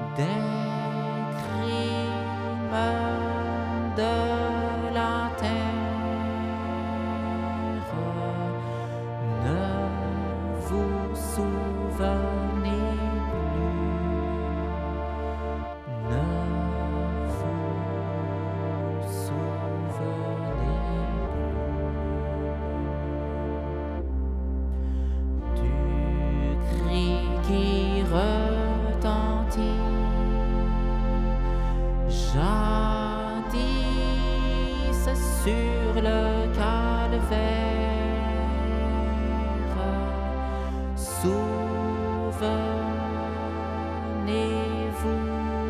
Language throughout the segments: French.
des crimes de la terre. Ne vous souvenez plus, ne vous souvenez plus du cri qui retentit jadis sur le calvaire. Souvenez-vous,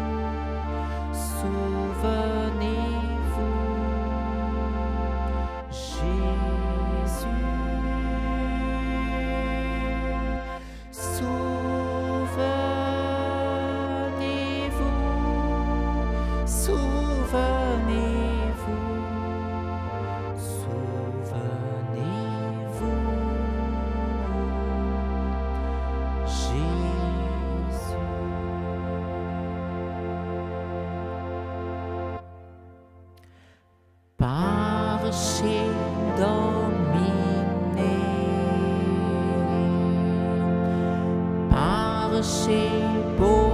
souvenez-vous, Jésus. Souvenez-vous, souvenez-vous, souvenez-vous, Jésus. Parché dominé, parché beau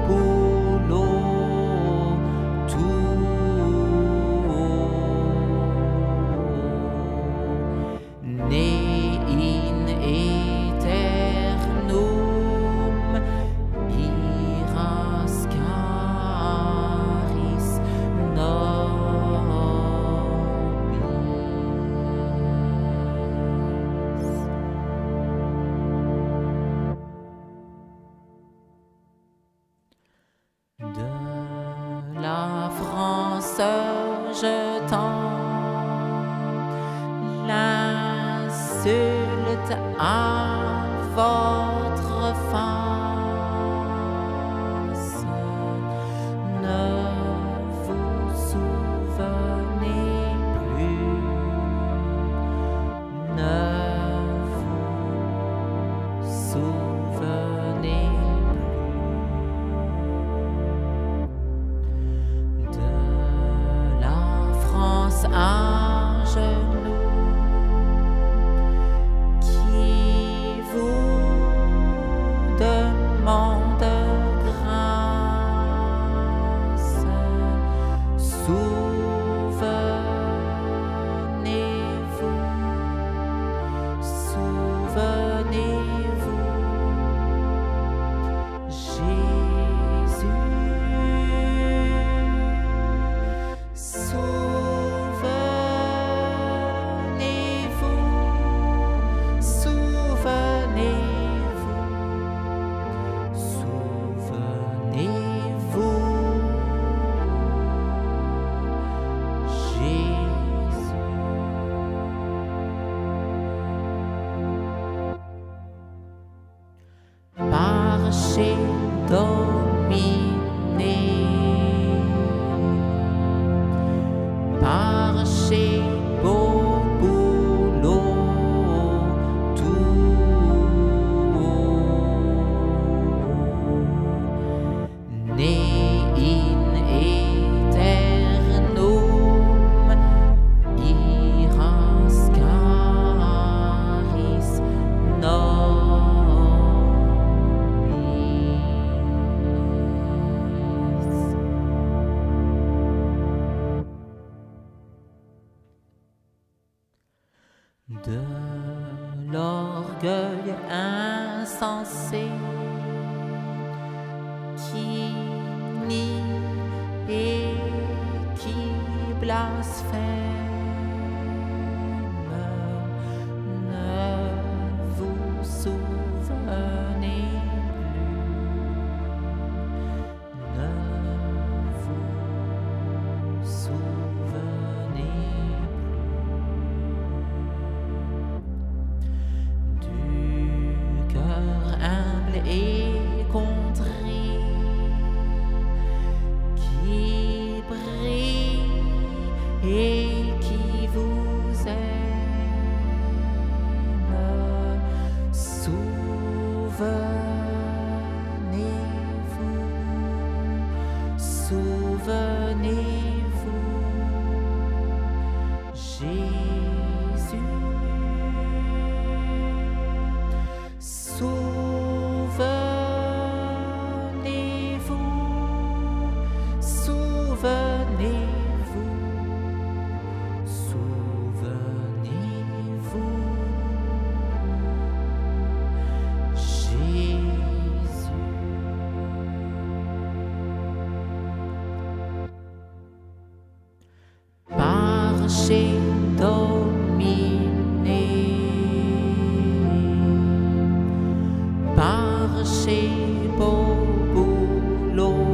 boulot, tout né in aeternum, irascaris nobis. De la France je tends l'insulte à votre face. Ne vous souvenez plus, ne vous souvenez plus de la France à genoux qui vous demande grâce. Souvenez-vous, souvenez-vous, Jésus. Souvenez-vous, souvenez-vous, souvenez-vous, Jésus. Parché dominé, parché beau boulot, tout né in aeternum, irascaris nobis. De l'orgueil insensé qui nie et qui blasphème, ne vous souvenez plus, ne vous souvenez plus du cœur humble et contrit qui brille et marcher dominé, marcher beau boulot,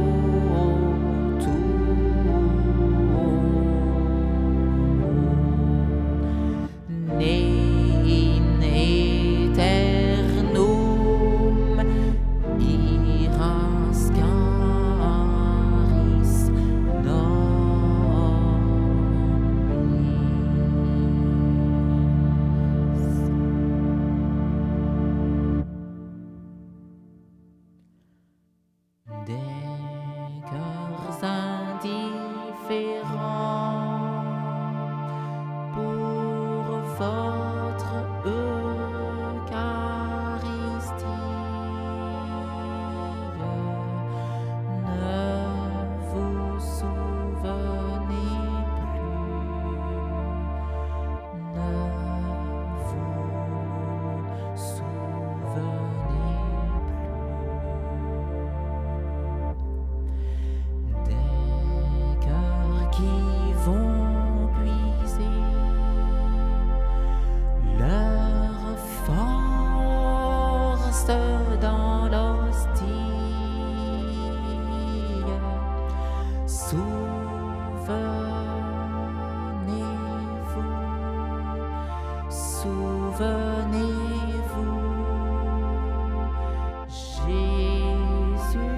in aeternum iras caris nobis. Des cœurs indifférents pour votre Eucharistie, ne vous souvenez plus, ne vous souvenez plus des cœurs qui vont puiser leur force dans l'hostie. Souvenez-vous, souvenez-vous, Jésus.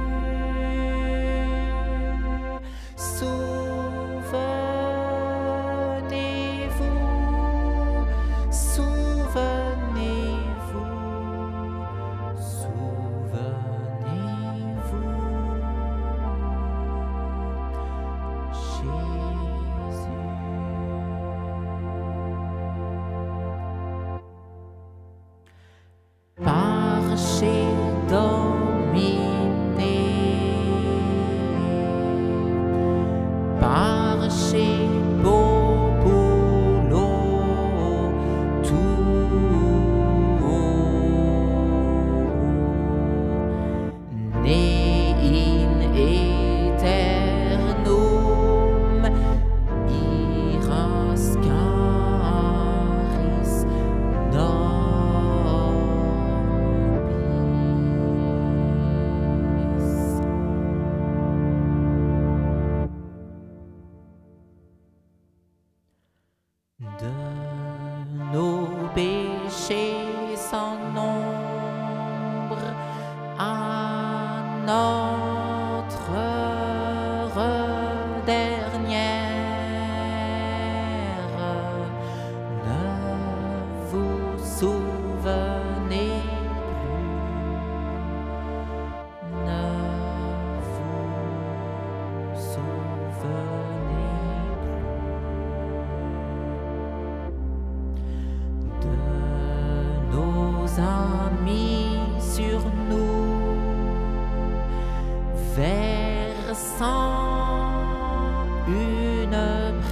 Souvenez-vous, souvenez-vous, souvenez-vous, Jésus. Marcher dominé, marcher beau boulot, ne in aeternum iras caris nobis. De nos péchés sans nombre à notre heure dernière, ne vous souvenez plus, ne vous souvenez plus de nos amis sur nous, versant une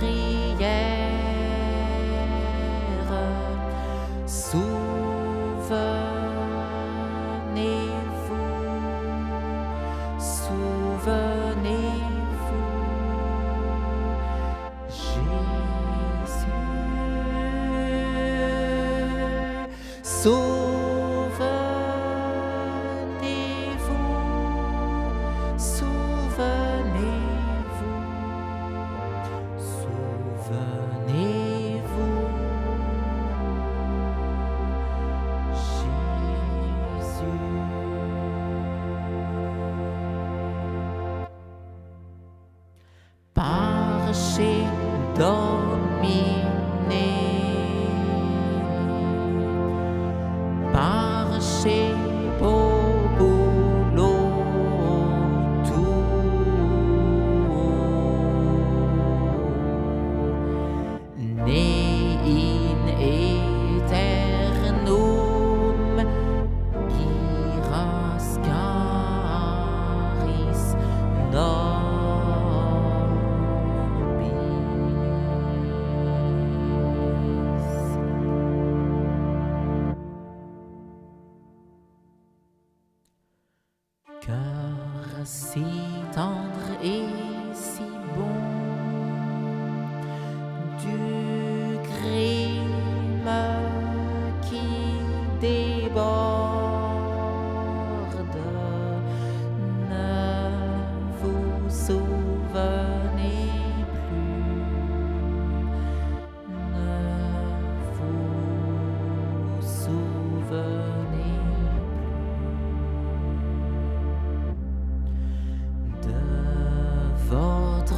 prière. Souvenez-vous, souvenez-vous, Jésus. Souvenez-vous, souvenez-vous, souvenez-vous, Jésus. Marcher dominé, marcher beau boulot, ne in aeternum iras caris nobis. Cœur si tendre et si bon, du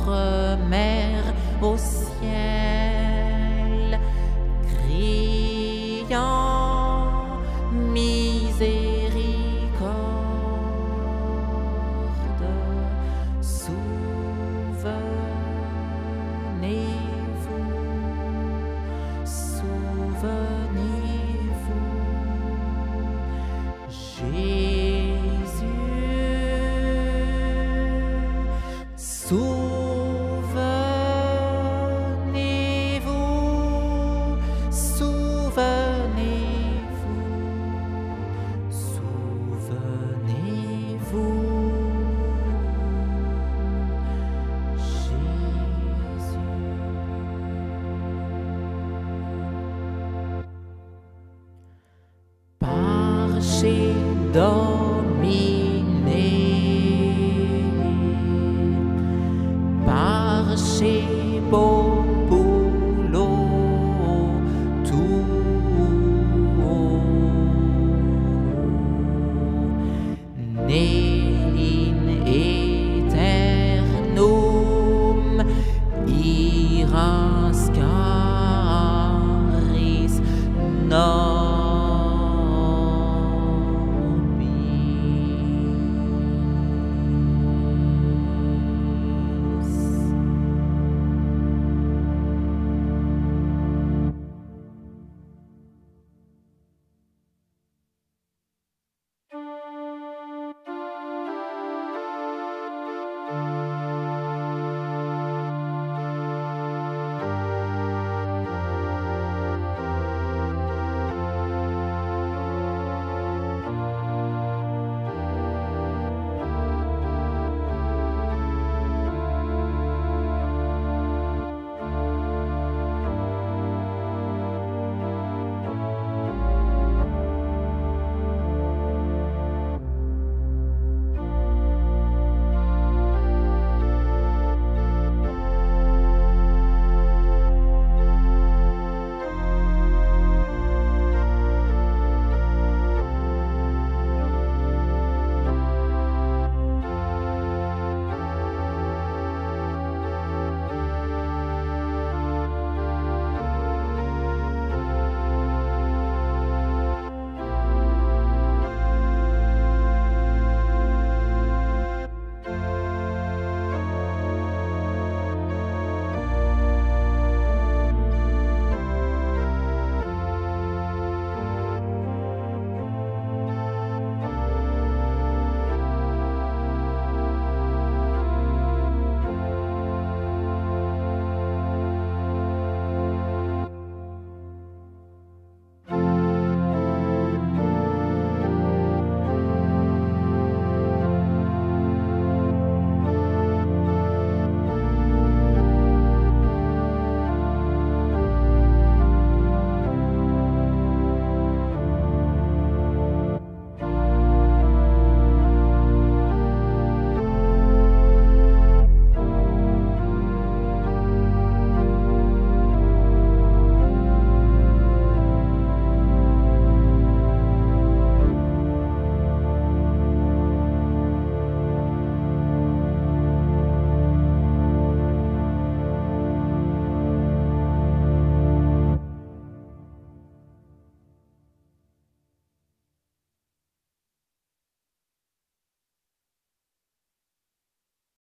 mère au ciel, criant miséricorde. Souvenez-vous, souvenez-vous, Jésus, souvenez-vous, souvenez-vous, souvenez-vous, Jésus. Parce dominé, parce beau.